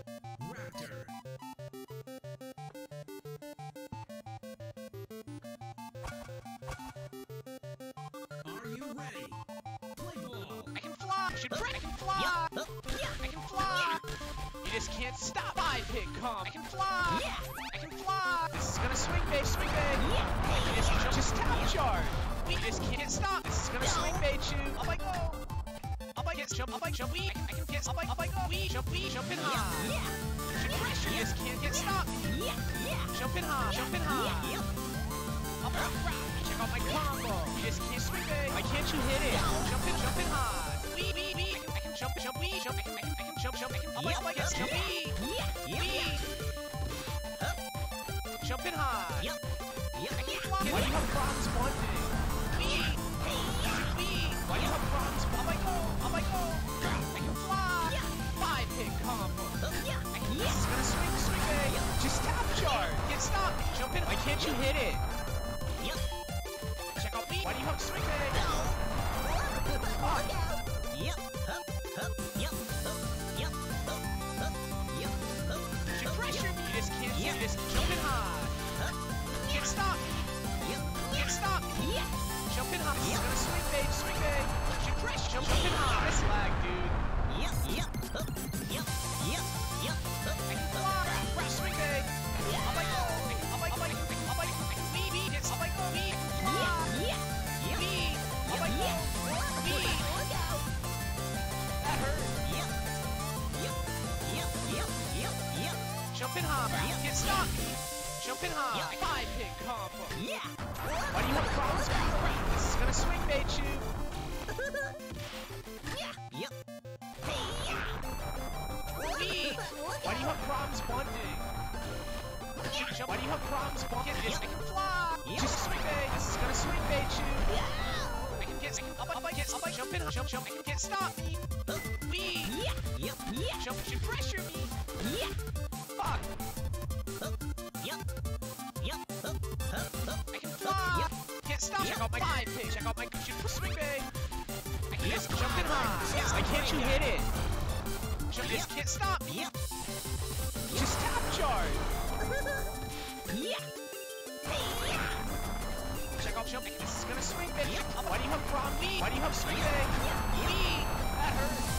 Raptor. Are you ready? Play ball. I can fly! I can fly! I can fly! You just can't stop! 5-hit combo! I can fly! I can fly! This is gonna swing bait, swing bait! Just tap charge! We just can't stop! This is gonna swing bait you! Up I go! Up I get jump, up I jump, we! I can get up I go! We jump in high! You just can't get stopped! Jumping high! Jumping high! Up, check out my combo! You just can't swing bait! Why can't you hit it? Jumping high! We! I can jump, we! I can jump, I can up I get jump, we! Jumping high! Why do you have problems bonding? Why do you have problems? Up I go! I can fly! 5-hit combo! This is gonna swing bait! Just tap charge! Get stopped! Jump in! Why can't you hit it? Check out me! Why do you have swing bait? Should pressure me! You just can't. You just jumping high! Get stopped! Get stopped! Jumping high! This is gonna swing bait! Should pressure! Jumping high! Nice lag, dude! I can fly! Swing bait! Up I go! Up I weave! It's up I go! Weave! Up I go! Weave! That hurt! Jumping high! Get stopped! Jumping high! 5-hit combo! Why do you have problems? This is gonna swing bait you! Why do you have problems bonding? Why do you have problems bonding? I can fly! Just swing bait! This is gonna swing bait you! I can get up I jump in, jump, I can get stopped! Jump, should pressure me! Fuck! I can fly! Can't stop! Check out my 5-hit! Check out my swing bait! I can just jump in high! Why can't you hit it? Jump, just can't stop! Just tap charge! Check out jump! This is gonna swing bait! Why do you have problem? Why do you have swing bait? That hurt!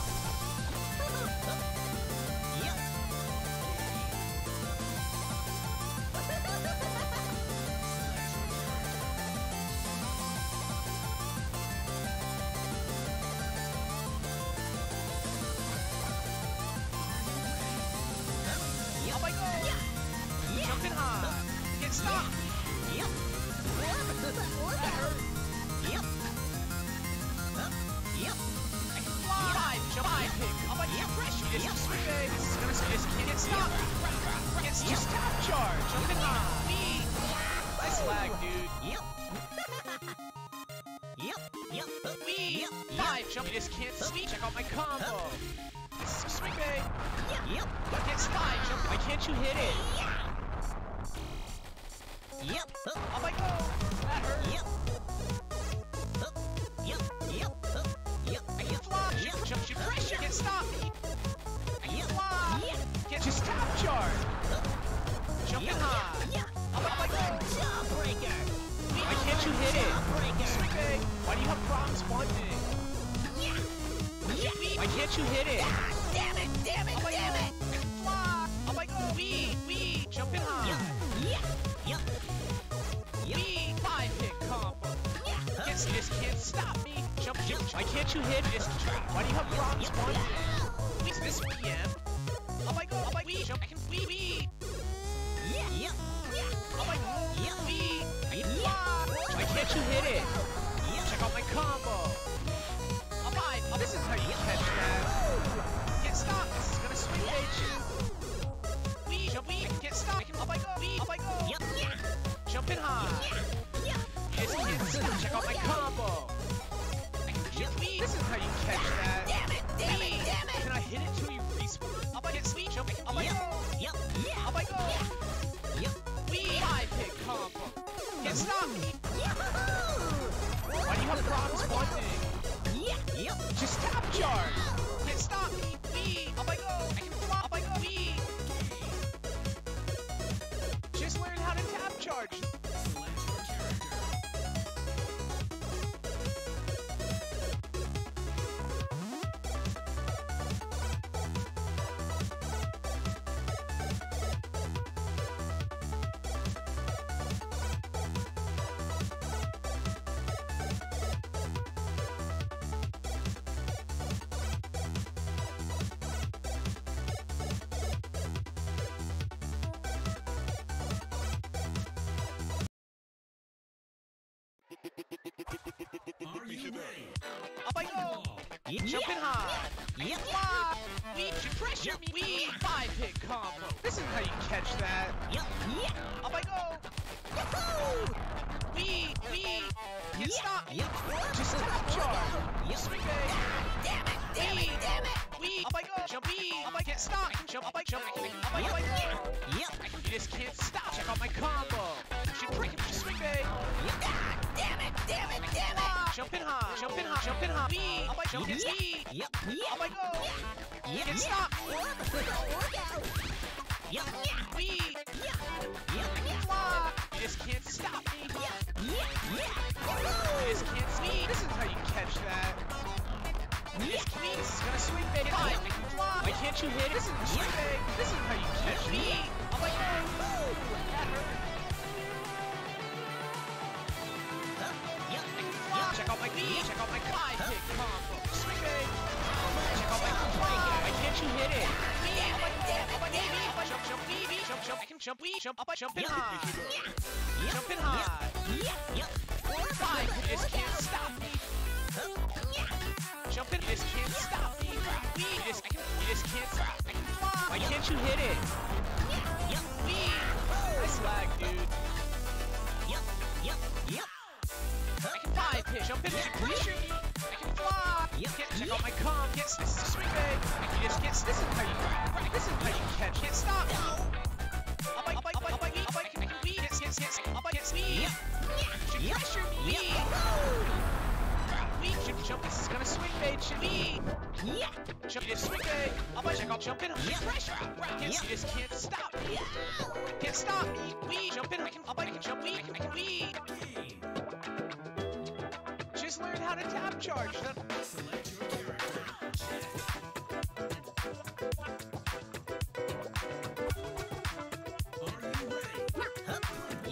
Up I go! Jumping high! Get stopped! That hurt! I can fly! Jump high, pick! Up I get pressure! This is swing bait! This is gonna get stopped! Just tap charge! Jumping high! Nice lag, dude! Five jump! You just can't speak! Check out my combo! This is swing bait! Get slide! Jump! Why can't you hit it? Up I go! That hurt! I can fly! Jump! Should pressure! Get stopped! I can fly! Get just tap charge! Jumping high! Up I go! Jawbreaker! Why can't you hit it? Swing bait! Why do you have problems bonding? Why can't you hit it? Damn it! Damn it! Damn it! I can fly! Up I go! Wee! Jumping high! Wee! 5-hit combo! Yes, you just can't stop me! Jump! Why can't you hit this trap? Why do you have problems bonding? Is this PM? Up I go! Up I jump! I can wee! Up I go! Wee! I can fly! Why can't you hit it? Check out my combo! Oh, this is how you catch that. Get stopped. This is gonna swing bait you. Wee, jump, wee. Get stopped. Up I go. Wee, up I go. Jumping high. Yes, can't stop. Check out my combo. I can jump, wee. This is how you catch that. Damn it! Damn it! Damn it! Can I hit it till you respawn? Up I get sweet. Jump. Up I go. Up I go. Wee. 5-hit combo. Get stopped. Why do you have problems bonding? Just tap charge! Can't stop me! Up I go! I can fly! Up I go! Are you ready? Up I go. Ball. Jumping high. Yep. Fly. We should pressure me. We 5-hit combo. This is how you catch that. Up I go. We can't stop me. Just tap charge. Swing bait. Damn it! We up I go. Jump me. Up I can't stop. Jump up I jump. Up I go. You just can't stop. Check out my combo. Should break him. Swing bait. Damn it! Jumping high. We up I jump. It's me. Up I go. Can't stop. We fly. You just can't stop me. You just can't see. This is how you catch that. This is gonna swing bait. I can fly. Why can't you hit it? This is the swing bait. This is how you catch me. I'm like, that hurt. Check out my B. Check out my 5-hit combo. Swing bait. Check out my fly. Why can't you hit it? Jump. I can jump. Jump up. Jumping high. Jumping high. 5. You just can't stop me. Jumping. You just can't stop me. You just can't stop. I can fly. Why can't you hit it? Nice lag, dude. I can 5-hit. Jump in. Pressure me. I can fly. Check out my comp. This is a swing bait. You just can't. This is how you catch. Can't stop. Up I can beat. Yes. Up I can speed. Should pressure me. We should jump. This is gonna swing bait. Should we? Jump. Just swing bait. Up I check out. Jump in. Pressure. You just can't stop me. Can't stop me. We jump in. I can jump. I can. Just learn how to tap charge. Select your character. Are you ready?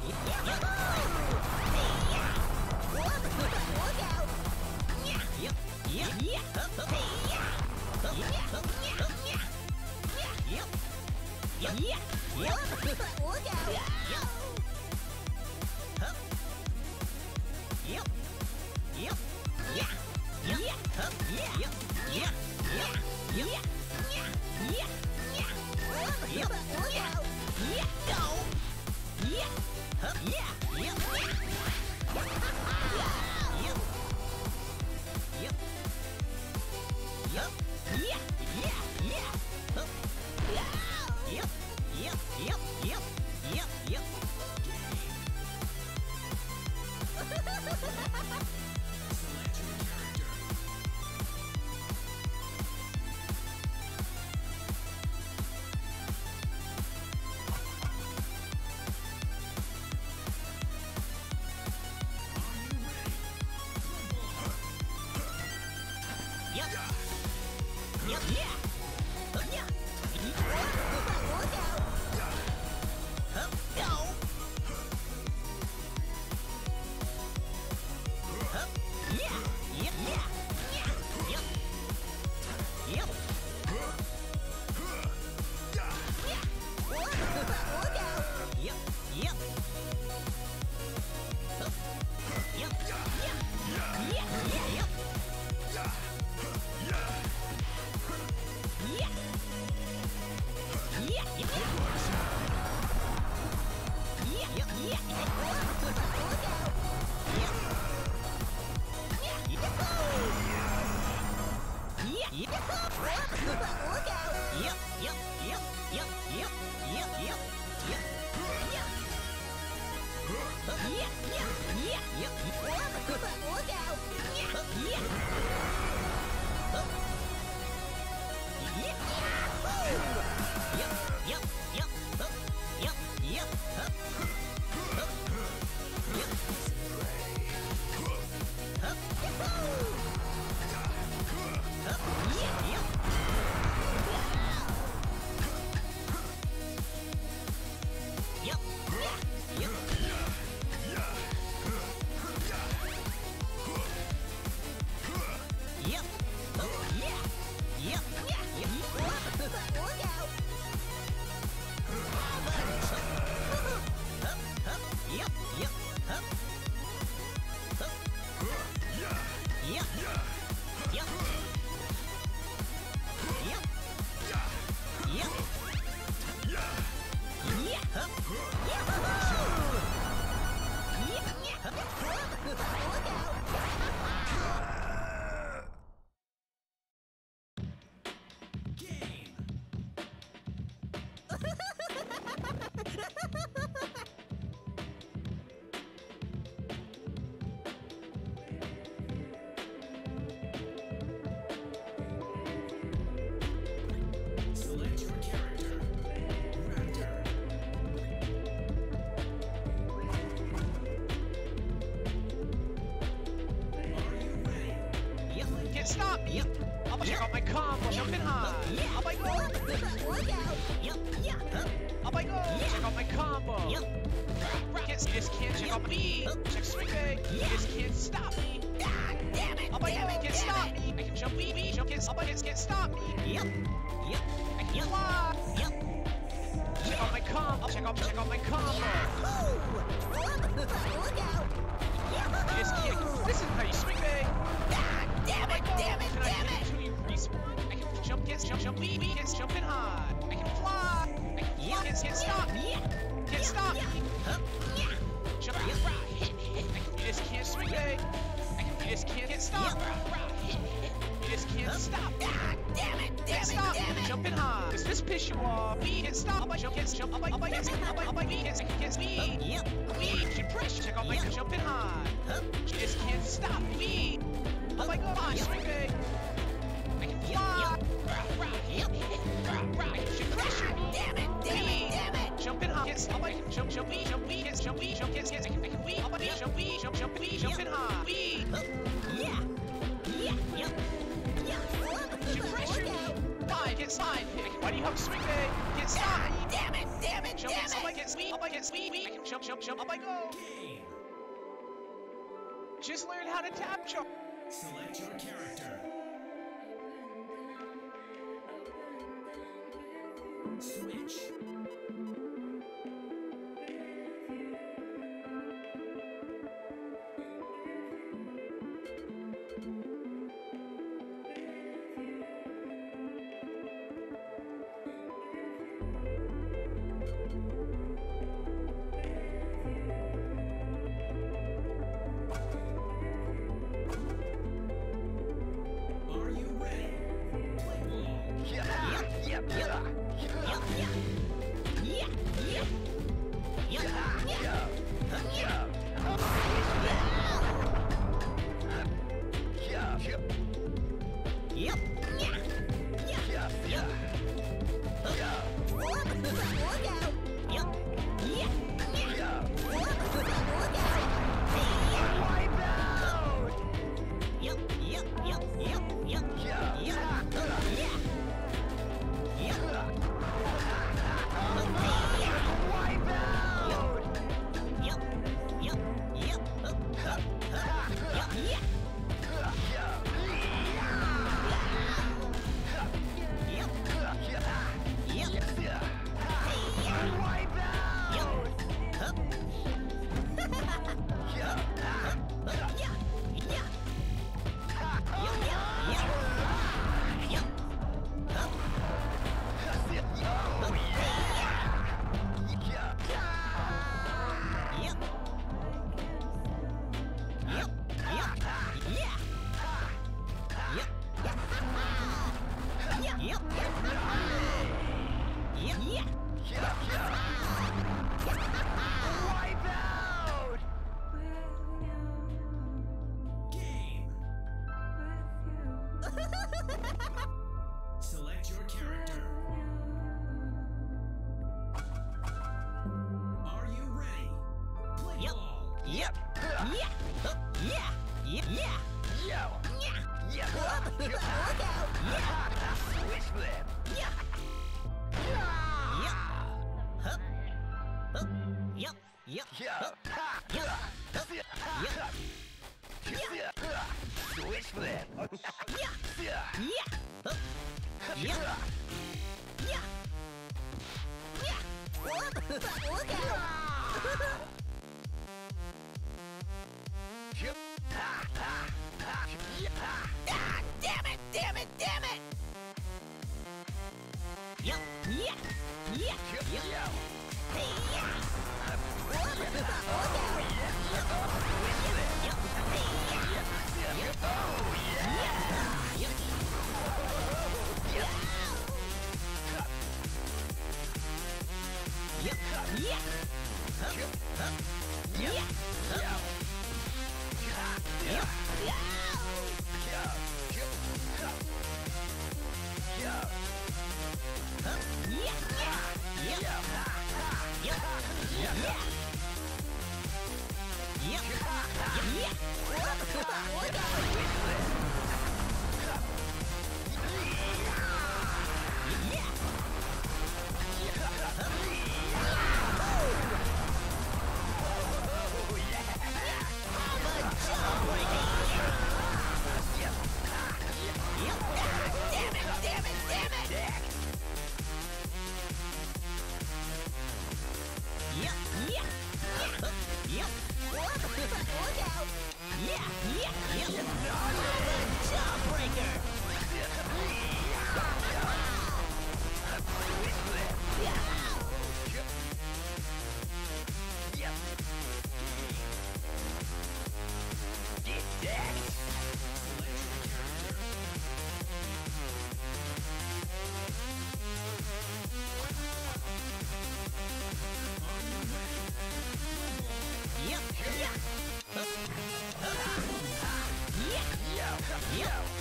Select your character. Raptor. Are you ready? Can't stop me. I'll check out my combo, jumping high. I'll bite go. I'll bite go. Check out my combo. You just can't check out me. Check swing big. You just can't stop me. Damn it! I'll bite go. Damn it! Can't stop me. I can jump me. Jump can't. I'll bite can't stop me. I can fly. Check out my combo. Check out my combo. You just can't. This is how you swing big. Damn it! Damn it! Can I Damn get it! until you respawn? I can jump, jump, me, can't jumping high. I can fly. I can fly, can't stop me. Can't stop me. Jump, right. You just can't swing big. You just can't stop. You just can't stop. Damn it! Damn it! Stop. Damn it! Jumping high. Does this piss you off? We can't stop. Jump, can't jump. We should press. Check out my jumping high. You just can't stop me. Oh my god, swing big. I can fly. I can pressure me. Damn it! Damn it! Damn it! Jumping high. Yes, I can jump, jump, yes, I can wee. Jump, jumping high. Wee. She pressure me. Five, get slide. Why do you have swing big? Get slide. Damn it! Damn it! jump, damn up I it! get sweet, up I get sweet, I can jump, jump, jump, up I go. Game. Just learn how to tap jump. Select your character. Switch. Are you ready? Play ball. Game. Select your character. Are you ready? Play ball. Switch flip. Ah, damn it! Damn it! Damn it!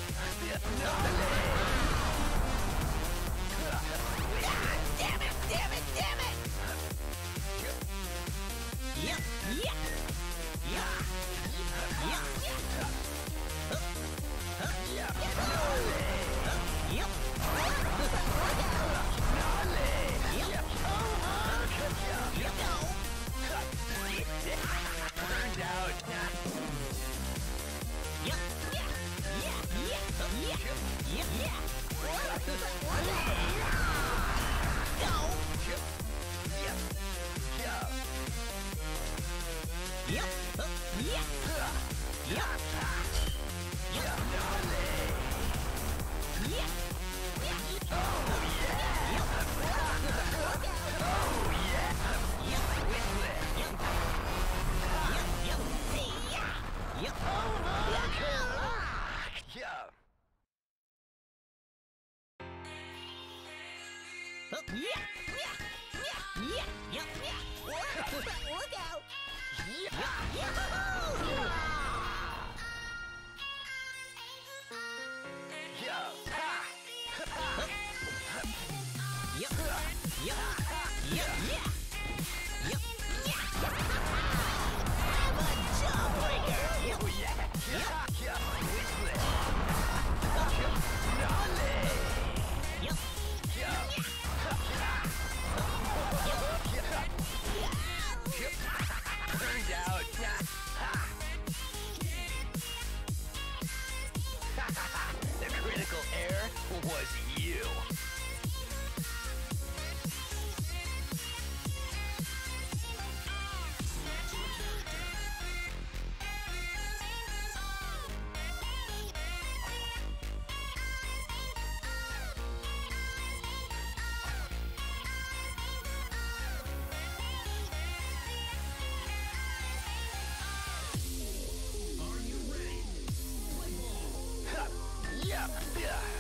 Damn it! Damn it! Look out! Turned out. The critical error was you. Are you ready? Play ball.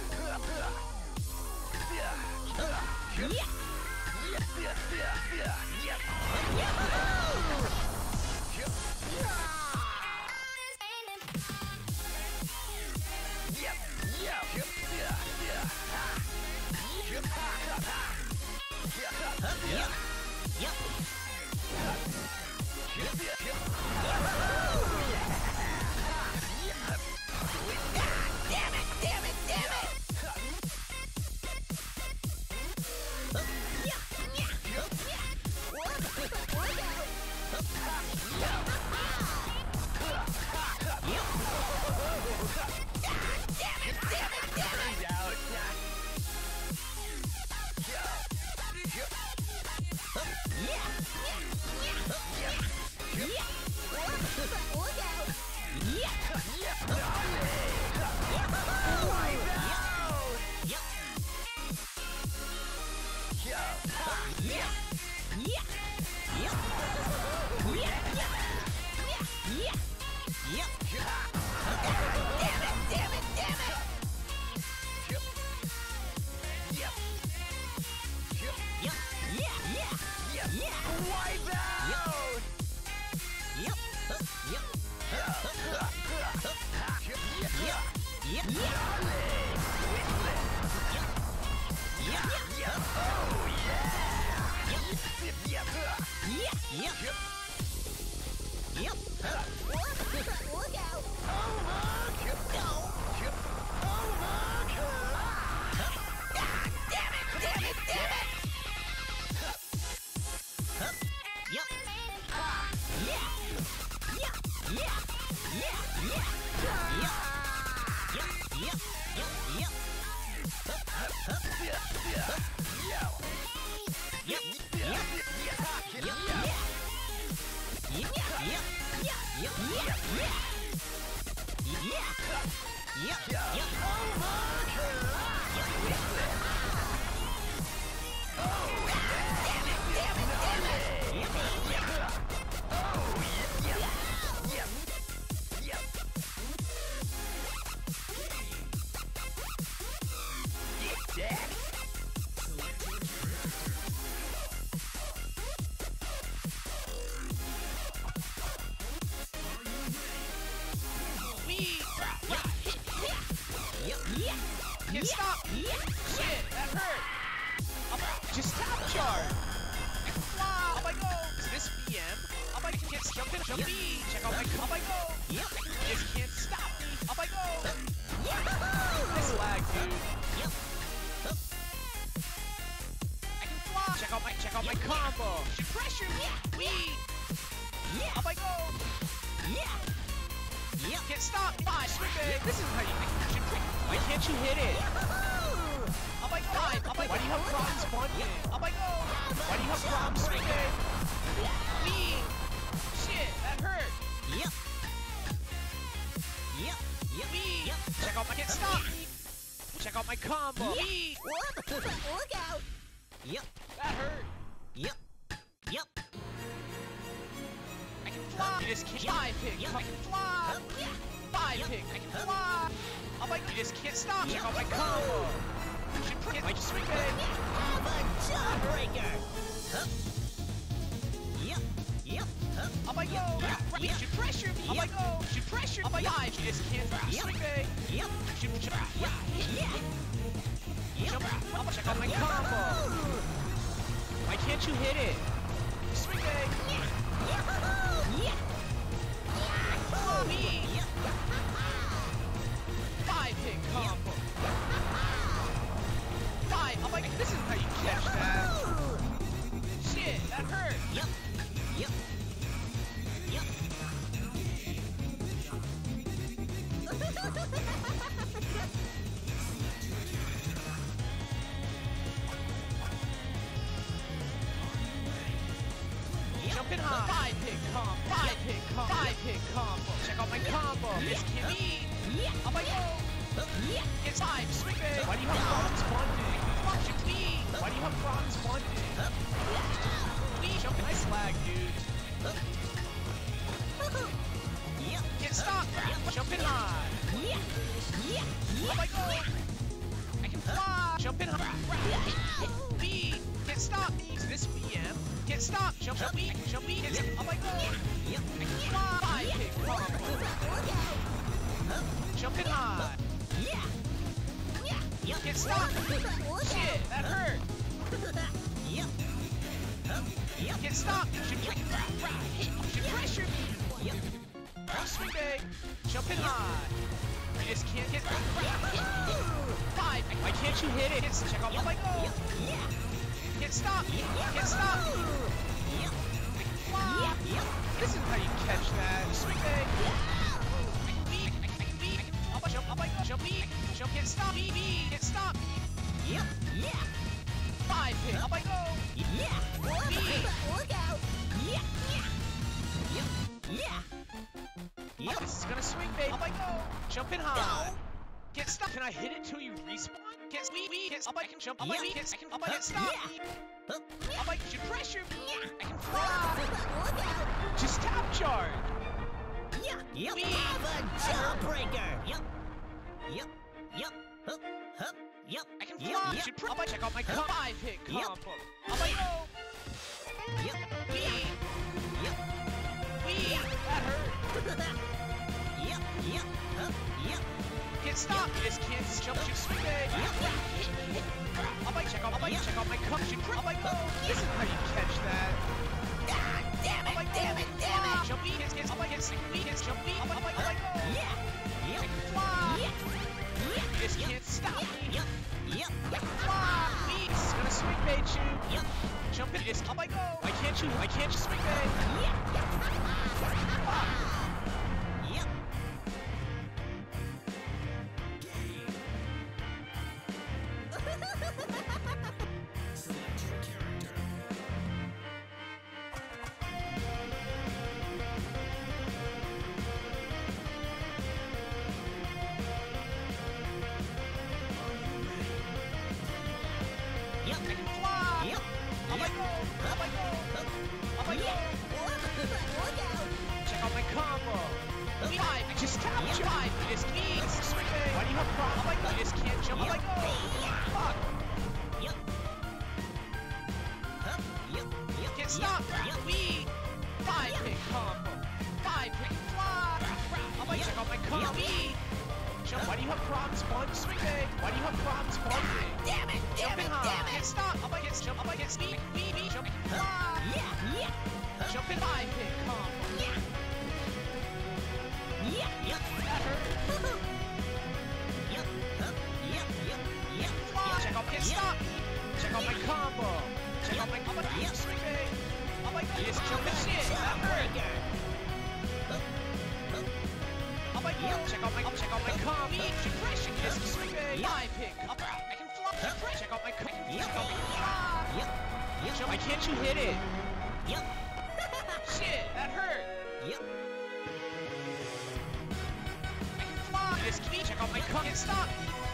Look out! Can't stop! Shit, that hurt! Just tap charge! Wow, up I go! Is this BM? Up I can't jump in, jump B! Check out my up I go! Just can't stop me! Up I go! Nice lag, dude! I can fly! Check out my combo! She pressured me! Wee! Up I go! Can't stop. Five. Swing big. This is how you. Why can't you hit it? Up I go. Why do you have problems bunting? Up I go. Why do you have problems swinging? Wee. Shit, that hurt. Yep. Yep. Yep. Wee. Yep. Check out my can't stop. Check out my combo. Wee. Look out. Yep. That hurt. Yep. Yep. I can fly. You just can't. Five pick. I can fly. Five pick. I can fly. Oh my god. You just can't stop. Check out my combo. I just swing big. Have a jawbreaker. Hup. Yep. Yep. Hup. Oh my god. You should pressure me. Oh my god. You should pressure me. Oh my god. You just can't swing big. Yep. Should Yeah. Yep. check out my combo. Why can't you hit it? Swing big. Me. Five pick combo. Five. Oh my god. This is how you catch that. Shit, that hurt. Yep. Yep. Yep. Jumping high. Five pick combo. Five pick combo. Five pick combo. Check out my combo. This can be. Oh my god. It's five. Swing big. Why do you have problems bonding? Why do you have problems bonding? Jumping. Nice lag, dude. Get stopped. Jumping high. Oh my god. I can fly. Jumping high. B. Get stopped. This VM. Get stopped. Jump B. Jump B. Oh my god. I can fly. Five pick combo. Jumping high. Get stopped. Shit, that hurt. Get stopped. Should pressure me. Swing big. Jumping high. You just can't get. Five. Why can't you hit it? Check out. Oh my god. Get stopped. Get stopped. Fly. This is how you catch that. Swing big. Jump. Oh my god. Jump. Jump. Get stopped. Get stopped. Five pick. Oh my god. Look out. Oh, this is gonna swing big. Oh my god. Jumping high. Get stuck. Can I hit it till you respawn? Get me. Oh my, I can jump. Oh my, I can. Oh my, get stop. Oh my, you pressure me. I can fly. Look out. Just tap charge. Yep. Have a jawbreaker. Yep. Yep. I can fly. You should oh my, check out my combo. Five pick combo. Oh my god. Wee. That hurt. Get stopped. You just can't jump. You swing big. Oh my, check out my combo. Oh my god. This is how you catch that. Damn it. Jump B. Oh my, get swing B. Jump B. Oh my god. I can fly. You just can't stop me. Fly. It's gonna swing bait you. Jump it. Oh my god. Why can't you swing bait? Check out my combo. Five. Just tap five. You just can't swing bait. Why do you have problems? Oh my god. You just can't jump. Oh my god. Fuck. Get stopped. Wee. Five pick combo. Five pick fly. Oh my, check out my combo. Jump. Why do you have problems bundling? Swing bait. Why do you have problems bundling? Damn it. Jumping high. Get stopped. Oh my, get jump. Oh my, get speed. Wee. Jump. Fly. Jumping five pick combo. That hurt. Check out get stopped. Check out my combo. Check out my combo. Swing bait. Oh my god. Just jumping shit. That hurt. Oh my god. Check out my comp. Pressure. Disc swing bait. High pick. Up. I can fly. Check out my comp. Why can't you hit it? Shit, that hurt. I can fly. Disc key. Check out my comp. Can't stop.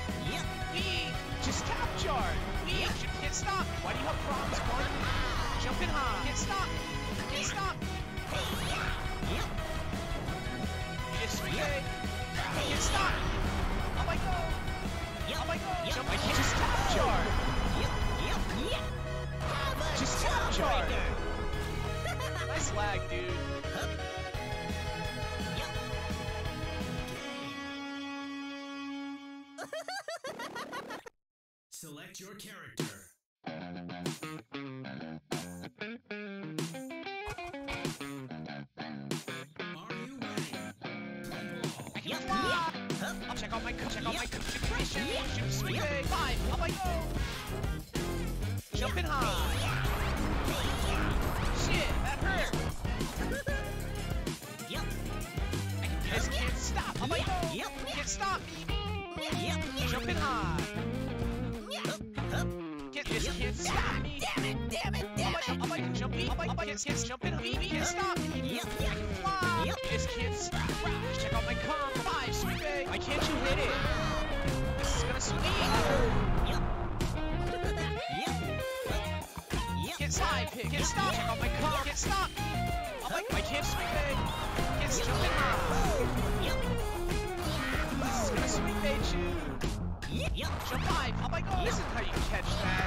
Just tap charge. Can't stop. Why do you have problems, Mark? Jumping high. Can't stop. Just swing it. Can't stop. Up I go. Jump. I can't just tap charge. Just tap charge. Nice lag, dude. Select your character. Check out my concentration. Swing bait. 5. Up I go. Jumping high. Shit, that hurt. I just can't stop. Up I go. Can't stop me. Jumping high. Just can't stop me. Damn it. Up I can jump. Up I can't jump in. Can't stop me. I can fly. Just can't stop. Check out my comp. 5. Swing bait. Why can't you hit it? This is gonna swing. Can't side pick. Can't stop. Check out my comp. Can't stop. I can't swing bait. Can't jump in high. This is gonna swing bait you. Jump 5. Up I go. This is how you catch that.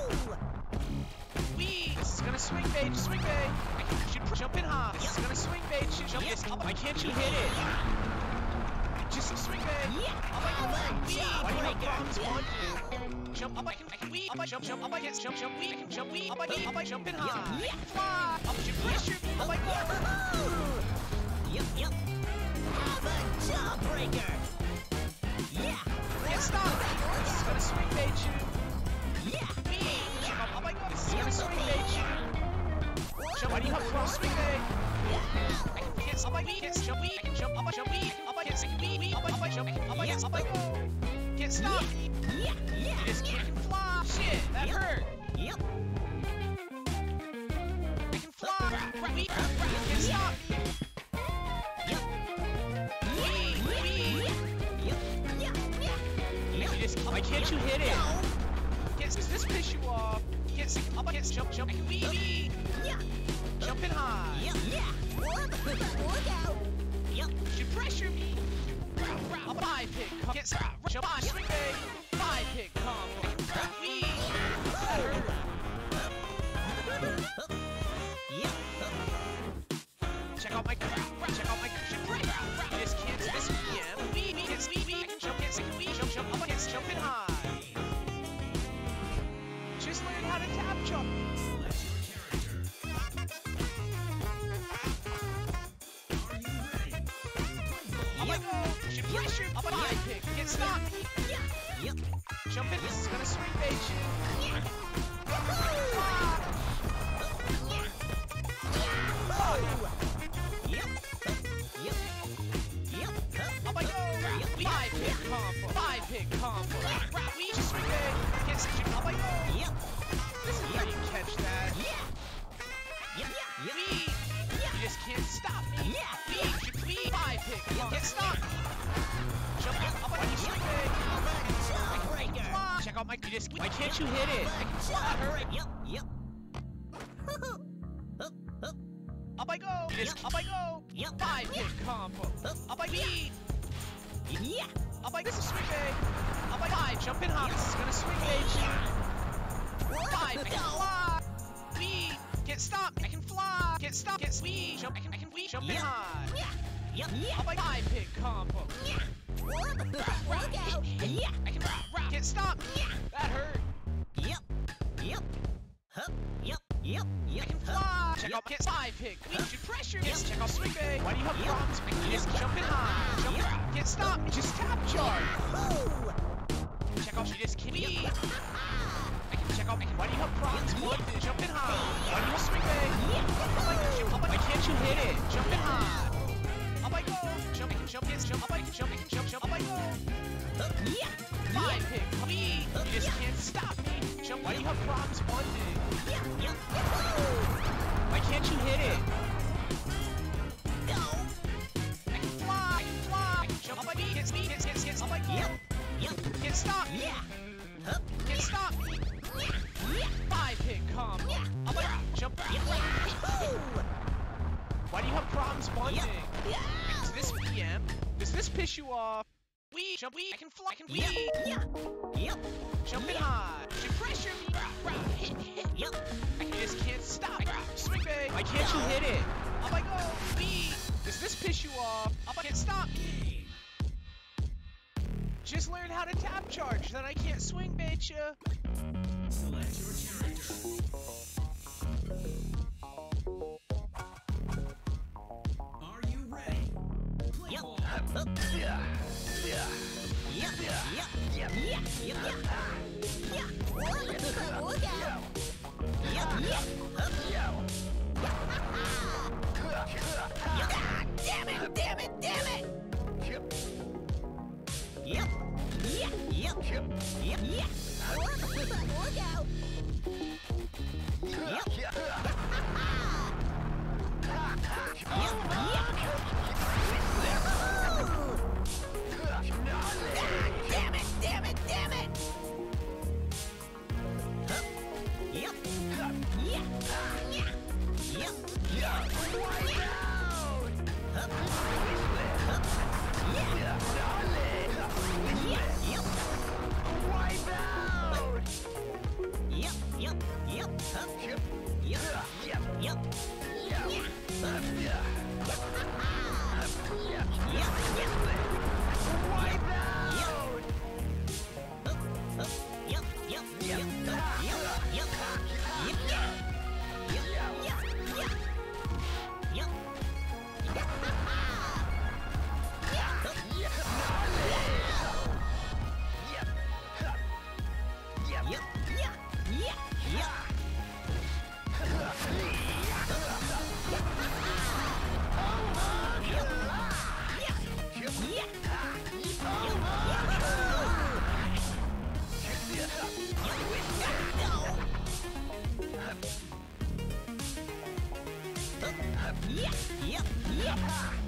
This is gonna swing bait. I should jump in high. This is gonna swing bait. Jump this. Why can't you hit it? Just swing bait. Up I go. Why do you have problems punching? Jump up. I can Up I jump. Up I can jump. I can jump. Up I jump in high. Fly. Up should pressure. Up I go. Have a jawbreaker. Can't stop. This is gonna swing bait you. Up I go. This is gonna swing bait you. Jump. Why do you have cross swing bait? I can't stop. I can't jump. I can jump. Up I jump. Up I can't. Up I jump. Up I go. Can't stop. You just can't fly. Shit, that hurt. I can fly. Can't stop. Why can't you hit it? Does this piss you off? Can't jump. I can weave. Jumping high. Look out. Should pressure me. A 5 pick. Can't stop. Jump on. Swing bait. 5 pick. Come. Weave. Check out my cushion break. This kid's this weekend. Weave. I can jump. Jump. Up against jumping high. Just learn how to tap jump. Up I go. Should pressure. Up a 5 pick. Can't stop me. Jump in. This is gonna swing bait you. Up I go. 5 pick combo. 5 pick combo. We just swing bait. Can't see you. Up I go. This is how you catch that. You just can't stop me. We 5 pick. Can't stop. Jump up. Up you swing bait. Check out my disc. Why can't you hit it? I can fly. Hurry. Up I go. Up I go. 5 pick combo. Up I beat. Up I this is swing bait. Up I 5. Jump in high. This is gonna swing bait you. 5. I can fly. Weave. Can't stop. I can fly. Can't stop. Can't weave. Jump. I can weave. Jump in high. Up I 5 pick combo. Look out. I can can't stop. That hurt. I can fly. Check out can't 5 pick. We should pressure. Yes, check out swing bait. Why do you have problems? I can just jump in high. Jump in. Can't stop. Just tap charge. Check out she just can't. I can check out. Why do you have problems? Jump in high. Why do you have swing bait? Why can't you hit it? Jump in high. Up I go. Jump. I can jump. Yes, jump. Up I can jump, up I go. Five hit, me. You just can't stop me. Jump, why do you have problems bunding? Why can't you hit it? Go. I can fly, I can jump, up I hit, hits, up I go. Can't stop me. Can't stop me. Five hit, come. Up I jump. Why do you have problems bunding? Is this PM? Does this piss you off? Wee, jump, wee, I can fly, I can wee. Jumping high. You pressure me. I just can't stop. Swing big. Why can't you hit it? Up I go. Wee. Does this piss you off? Up I can't stop me. Just learn how to tap charge, then I can't swing bait ya. Select your character. Are you ready? Play ball. Damn it! Look out! Damn it! Yeah.